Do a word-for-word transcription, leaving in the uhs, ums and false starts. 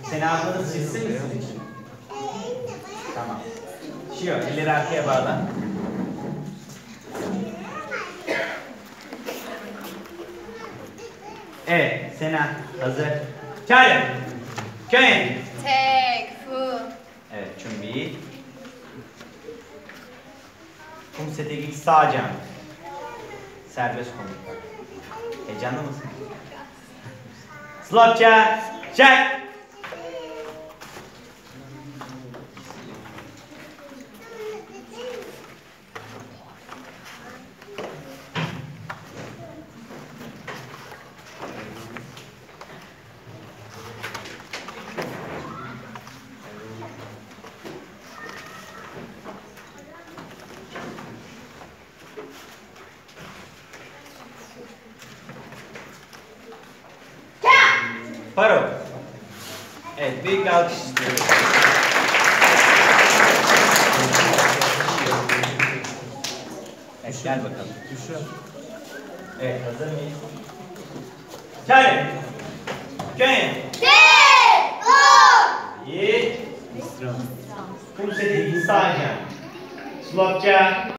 Seni ablanız çizsin mi sizin için? Tamam. Şiyo, elleri arkaya bağla. Evet, Sena hazır. Çağırın. Köyün. Tek, fu. Evet, Çumbi. Kum sete git sağ can. Serbest komut. Heyecanlı mısın? Slopça. Çek. Paro. Evet, büyük bir alkış istiyorum. Evet, gel bakalım. Evet, hazır mıyız? Çağırın. Köyün. Tek, fu. İyi. Kum sete git sağ can. Slopça.